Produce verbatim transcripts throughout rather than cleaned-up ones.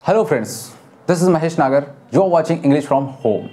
Hello friends, this is Mahesh Nagar. You are watching English from home.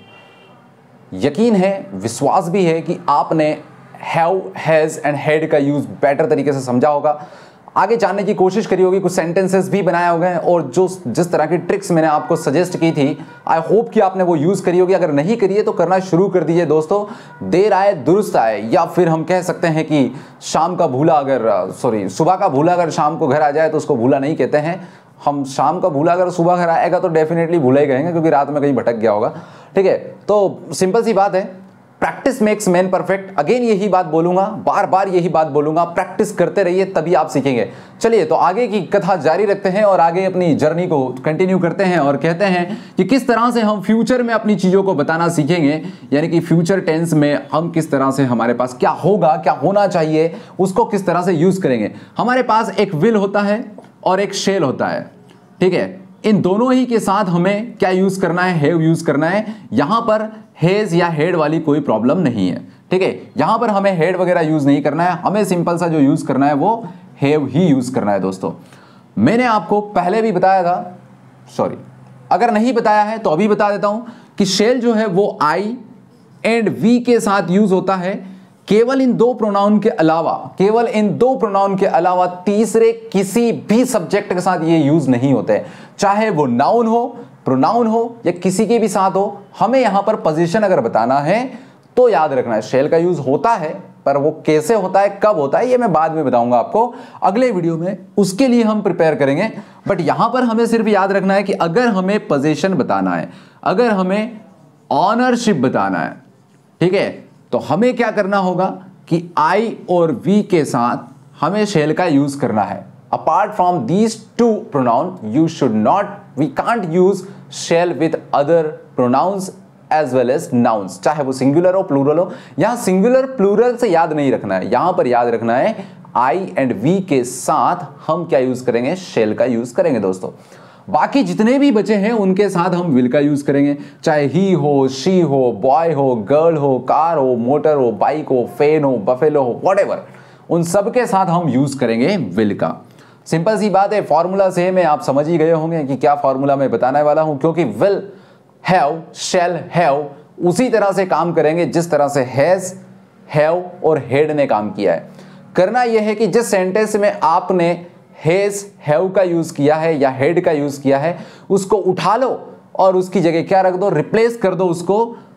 यकीन है, विश्वास भी है कि आपने हैव, हैज़ एंड हैड का यूज़ बेटर तरीके से समझा होगा, आगे जानने की कोशिश करी होगी, कुछ सेंटेंसेस भी बनाए होंगे हैं और जो जिस तरह की ट्रिक्स मैंने आपको सजेस्ट की थी, आई होप कि आपने वो यूज़ करी होगी। अगर नहीं करी है तो करना शुरू कर दीजिए दोस्तों। देर आए दुरुस्त आए, या फिर हम कह सकते हैं कि शाम का भूला अगर सॉरी सुबह का भूला अगर शाम को घर आ जाए तो उसको भूला नहीं कहते हैं। हम शाम का भूला अगर सुबह घर आएगा तो डेफिनेटली भूला ही कहेंगे, क्योंकि रात में कहीं भटक गया होगा। ठीक है, तो सिंपल सी बात है, practice makes man perfect. Again यही बात बोलूंगा, बार बार यही बात बोलूंगा, प्रैक्टिस करते रहिए तभी आप सीखेंगे। चलिए तो आगे की कथा जारी रखते हैं और आगे अपनी जर्नी को कंटिन्यू करते हैं और कहते हैं कि किस तरह से हम फ्यूचर में अपनी चीज़ों को बताना सीखेंगे, यानी कि फ्यूचर टेंस में हम किस तरह से हमारे पास क्या होगा, क्या होना चाहिए, उसको किस तरह से यूज़ करेंगे। हमारे पास एक विल होता है और एक शेल होता है। ठीक है, इन दोनों ही के साथ हमें क्या यूज करना है, हैव यूज करना है। यहां पर हैज या हेड वाली कोई प्रॉब्लम नहीं है। ठीक है, यहां पर हमें हेड वगैरह यूज नहीं करना है, हमें सिंपल सा जो यूज करना है वो हैव ही यूज करना है। दोस्तों मैंने आपको पहले भी बताया था, सॉरी अगर नहीं बताया है तो अभी बता देता हूं कि शेल जो है वो आई एंड वी के साथ यूज होता है केवल इन दो प्रोनाउन के अलावा, केवल इन दो प्रोनाउन के अलावा तीसरे किसी भी सब्जेक्ट के साथ ये यूज नहीं होते। चाहे वो नाउन हो, प्रोनाउन हो या किसी के भी साथ हो, हमें यहां पर पोजीशन अगर बताना है तो याद रखना है शेल का यूज होता है, पर वो कैसे होता है, कब होता है, ये मैं बाद में बताऊंगा आपको अगले वीडियो में, उसके लिए हम प्रिपेयर करेंगे। बट यहां पर हमें सिर्फ याद रखना है कि अगर हमें पोजीशन बताना है, अगर हमें ऑनरशिप बताना है, ठीक है, तो हमें क्या करना होगा कि आई और वी के साथ हमें शेल का यूज करना है। Apart from these two pronoun you should not, we can't use shall with other pronouns as well as nouns, चाहे वो सिंगुलर हो प्लूरल हो। यहां सिंगुलर प्लूरल से याद नहीं रखना है, यहां पर याद रखना है आई एंड वी के साथ हम क्या यूज करेंगे, शेल का यूज करेंगे। दोस्तों बाकी जितने भी बचे हैं उनके साथ हम विल का यूज करेंगे, चाहे ही हो, शी हो, बॉय हो, गर्ल हो, कार हो, मोटर हो, बाइक हो, फैन हो, बफेलो हो, व्हाटएवर, उन सब के साथ हम यूज करेंगे विल का। सिंपल सी बात है, फॉर्मूला सेम है, आप समझ ही गए होंगे कि क्या फॉर्मूला मैं बताने वाला हूं, क्योंकि विल, हैव, शैल, हैव उसी तरह से काम करेंगे जिस तरह से हैज, हैव और हेड ने काम किया है। करना यह है कि जिस सेंटेंस में आपने हैज, हैव का यूज किया है या हेड का यूज किया है, उसको उठा लो और उसकी जगह क्या रख दो, रिप्लेस कर दो उसको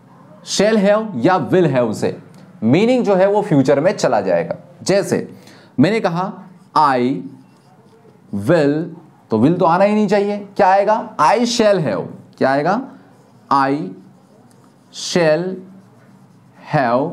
शैल हैव या विल हैव से। मीनिंग जो है वो फ्यूचर में चला जाएगा। जैसे मैंने कहा आई विल, तो विल तो आना ही नहीं चाहिए, क्या आएगा, आई शैल हैव, क्या आएगा, I shall have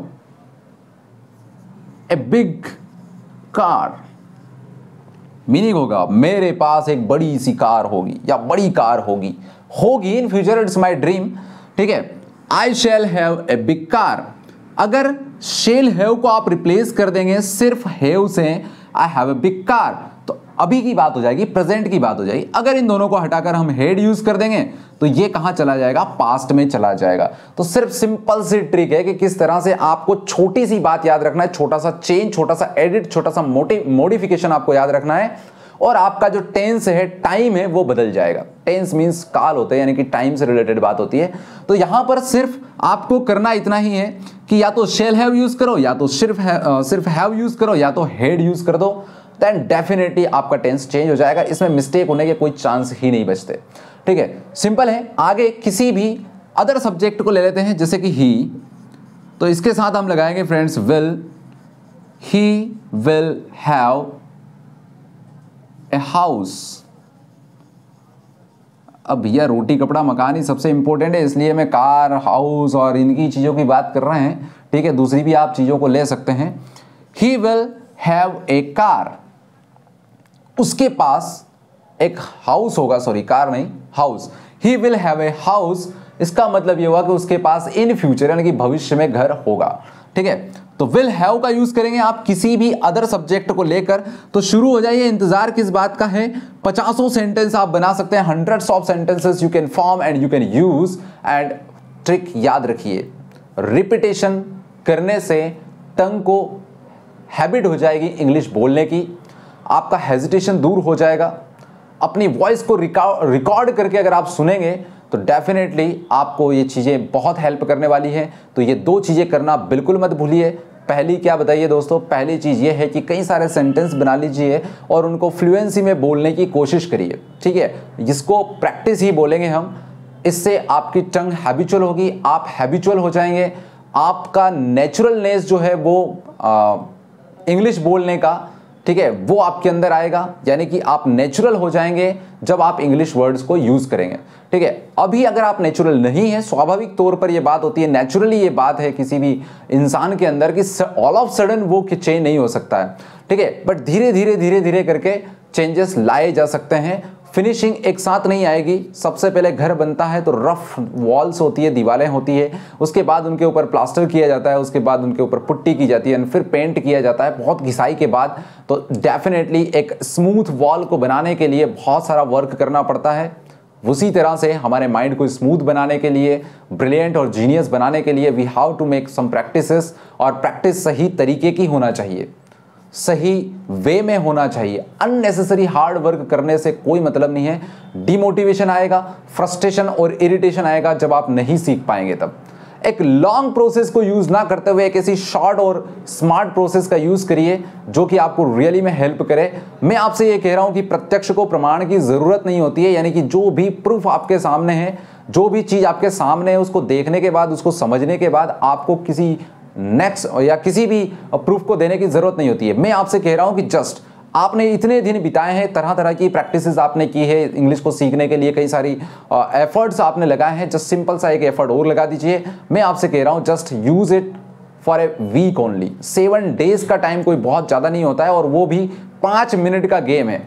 a big car. Meaning होगा मेरे पास एक बड़ी सी कार होगी या बड़ी कार होगी, होगी in future, it's my dream. ठीक है, I shall have a big car. अगर शैल हैव को आप रिप्लेस कर देंगे सिर्फ हैव से, I have a big car, तो अभी की बात हो जाएगी, प्रेजेंट की बात हो जाएगी। अगर इन दोनों को हटाकर हम हेड यूज कर देंगे तो ये कहां चला जाएगा, पास्ट में चला जाएगा। तो सिर्फ सिंपल सी ट्रिक है कि किस तरह से आपको छोटी सी बात याद रखना है, छोटा सा चेंज, छोटा सा एडिट, छोटा सा मॉडिफिकेशन आपको याद रखना है, और आपका जो टेंस है, टाइम है, वो बदल जाएगा। टेंस मींस काल होते हैं, यानी कि टाइम से रिलेटेड बात होती है। तो यहां पर सिर्फ आपको करना इतना ही है कि या तो शैल हैव यूज करो, या तो सिर्फ है, सिर्फ हैव यूज करो, या तो हेड यूज कर दो, देन डेफिनेटली आपका टेंस चेंज हो जाएगा। इसमें मिस्टेक होने के कोई चांस ही नहीं बचते। ठीक है, सिंपल है। आगे किसी भी अदर सब्जेक्ट को ले लेते हैं, जैसे कि ही, तो इसके साथ हम लगाएंगे friends will, he will have a house. अब भैया रोटी कपड़ा मकान ही सबसे इंपॉर्टेंट है, इसलिए मैं कार, हाउस और इनकी चीजों की बात कर रहे हैं। ठीक है, दूसरी भी आप चीजों को ले सकते हैं। He will have a car, उसके पास एक हाउस होगा, सॉरी कार नहीं, house. He will have a house, इसका मतलब यह हुआ कि उसके पास इन फ्यूचर यानी कि भविष्य में घर होगा। ठीक है, तो विल हैव का यूज करेंगे आप किसी भी अदर सब्जेक्ट को लेकर। तो शुरू हो जाइए, इंतजार किस बात का है, पचासों सेंटेंस आप बना सकते हैं, hundreds of sentences you can form and you can use. And trick याद रखिए, रिपीटेशन करने से टंग को हैबिट हो जाएगी इंग्लिश बोलने की, आपका हेजिटेशन दूर हो जाएगा, अपनी वॉइस को रिकॉर्ड करके अगर आप सुनेंगे तो डेफिनेटली आपको ये चीज़ें बहुत हेल्प करने वाली हैं। तो ये दो चीज़ें करना बिल्कुल मत भूलिए। पहली क्या बताइए दोस्तों, पहली चीज़ ये है कि कई सारे सेंटेंस बना लीजिए और उनको फ्लुएंसी में बोलने की कोशिश करिए, ठीक है। जिसको प्रैक्टिस ही बोलेंगे हम, इससे आपकी टंग हैबिचुअल होगी, आप हैबिचुअल हो जाएंगे, आपका नेचुरलनेस जो है वो इंग्लिश बोलने का, ठीक है, वो आपके अंदर आएगा। यानी कि आप नेचुरल हो जाएंगे जब आप इंग्लिश वर्ड्स को यूज़ करेंगे, ठीक है। अभी अगर आप नेचुरल नहीं है, स्वाभाविक तौर पर ये बात होती है, नेचुरली ये बात है किसी भी इंसान के अंदर कि ऑल ऑफ सडन वो चेंज नहीं हो सकता है, ठीक है। बट धीरे धीरे धीरे धीरे करके चेंजेस लाए जा सकते हैं। फिनिशिंग एक साथ नहीं आएगी। सबसे पहले घर बनता है तो रफ वॉल्स होती है, दीवारें होती है, उसके बाद उनके ऊपर प्लास्टर किया जाता है, उसके बाद उनके ऊपर पुट्टी की जाती है, फिर पेंट किया जाता है बहुत घिसाई के बाद। तो डेफिनेटली एक स्मूथ वॉल को बनाने के लिए बहुत सारा वर्क करना पड़ता है। उसी तरह से हमारे माइंड को स्मूथ बनाने के लिए, ब्रिलियंट और जीनियस बनाने के लिए we have to make some practices. और प्रैक्टिस सही तरीके की होना चाहिए, सही वे में होना चाहिए। अननेसेसरी हार्ड वर्क करने से कोई मतलब नहीं है। डिमोटिवेशन आएगा, फ्रस्ट्रेशन और इरिटेशन आएगा जब आप नहीं सीख पाएंगे। तब एक लॉन्ग प्रोसेस को यूज ना करते हुए एक ऐसी शॉर्ट और स्मार्ट प्रोसेस का यूज करिए जो कि आपको रियली में हेल्प करे। मैं आपसे ये कह रहा हूं कि प्रत्यक्ष को प्रमाण की जरूरत नहीं होती है। यानी कि जो भी प्रूफ आपके सामने है, जो भी चीज आपके सामने है, उसको देखने के बाद, उसको समझने के बाद आपको किसी नेक्स्ट या किसी भी प्रूफ को देने की जरूरत नहीं होती है। मैं आपसे कह रहा हूं कि जस्ट आपने इतने दिन बिताए हैं, तरह तरह की प्रैक्टिसेस आपने की है इंग्लिश को सीखने के लिए, कई सारी एफर्ट्स आपने लगाए हैं, जस्ट सिंपल सा एक एफर्ट और लगा दीजिए। मैं आपसे कह रहा हूं just use it for a week only. Seven days का टाइम कोई बहुत ज़्यादा नहीं होता है, और वो भी पाँच मिनट का गेम है।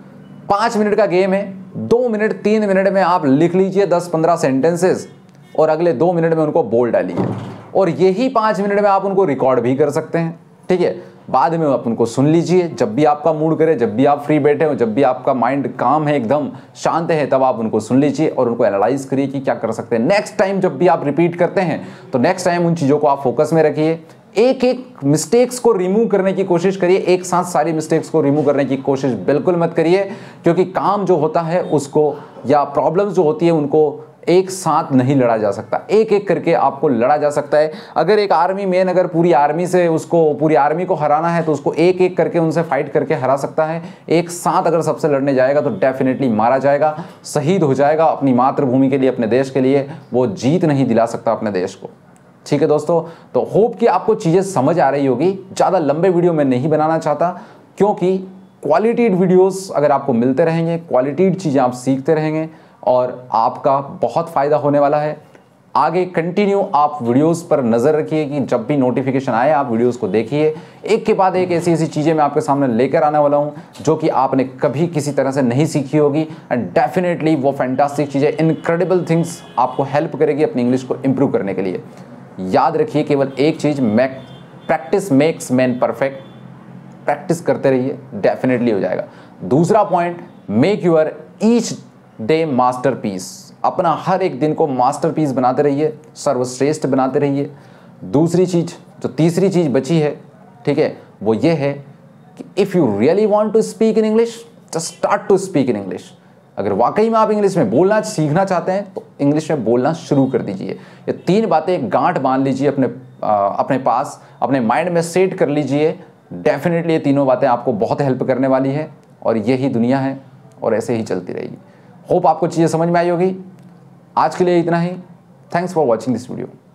पाँच मिनट का गेम है, दो मिनट तीन मिनट में आप लिख लीजिए दस पंद्रह सेंटेंसेस, और अगले दो मिनट में उनको बोल डालिए, और यही पाँच मिनट में आप उनको रिकॉर्ड भी कर सकते हैं, ठीक है। बाद में आप उनको सुन लीजिए, जब भी आपका मूड करे, जब भी आप फ्री बैठे हो, जब भी आपका माइंड काम है, एकदम शांत है, तब आप उनको सुन लीजिए और उनको एनालाइज करिए कि क्या कर सकते हैं। नेक्स्ट टाइम जब भी आप रिपीट करते हैं तो नेक्स्ट टाइम उन चीज़ों को आप फोकस में रखिए। एक एक मिस्टेक्स को रिमूव करने की कोशिश करिए, एक साथ सारी मिस्टेक्स को रिमूव करने की कोशिश बिल्कुल मत करिए, क्योंकि काम जो होता है उसको, या प्रॉब्लम्स जो होती है उनको एक साथ नहीं लड़ा जा सकता, एक एक करके आपको लड़ा जा सकता है। अगर एक आर्मी मैन अगर पूरी आर्मी से उसको पूरी आर्मी को हराना है तो उसको एक एक करके उनसे फाइट करके हरा सकता है। एक साथ अगर सबसे लड़ने जाएगा तो डेफिनेटली मारा जाएगा, शहीद हो जाएगा अपनी मातृभूमि के लिए, अपने देश के लिए। वो जीत नहीं दिला सकता अपने देश को, ठीक है दोस्तों। तो होप कि आपको चीज़ें समझ आ रही होगी। ज़्यादा लंबे वीडियो मैं नहीं बनाना चाहता, क्योंकि क्वालिटीड वीडियोस अगर आपको मिलते रहेंगे, क्वालिटीड चीज़ें आप सीखते रहेंगे और आपका बहुत फ़ायदा होने वाला है। आगे कंटिन्यू आप वीडियोस पर नज़र रखिए कि जब भी नोटिफिकेशन आए आप वीडियोस को देखिए। एक के बाद एक ऐसी ऐसी चीज़ें मैं आपके सामने लेकर आने वाला हूं जो कि आपने कभी किसी तरह से नहीं सीखी होगी, एंड डेफिनेटली वो फैंटास्टिक चीज़ें, इनक्रेडिबल थिंग्स आपको हेल्प करेगी अपनी इंग्लिश को इम्प्रूव करने के लिए। याद रखिए केवल एक चीज़, make practice makes man perfect. Practice करते रहिए, डेफिनेटली हो जाएगा। दूसरा point, make your each day masterpiece. अपना हर एक दिन को मास्टरपीस बनाते रहिए, सर्वश्रेष्ठ बनाते रहिए। दूसरी चीज़, जो तीसरी चीज़ बची है, ठीक है, वो ये है कि if you really want to speak in English, just start to speak in English. अगर वाकई में आप इंग्लिश में बोलना सीखना चाहते हैं तो इंग्लिश में बोलना शुरू कर दीजिए। ये तीन बातें गांठ बांध लीजिए अपने आ, अपने पास, अपने माइंड में सेट कर लीजिए। डेफिनेटली ये तीनों बातें आपको बहुत हेल्प करने वाली है, और यही दुनिया है और ऐसे ही चलती रहेगी। होप आपको चीज़ें समझ में आई होगी। आज के लिए इतना ही। Thanks for watching this video.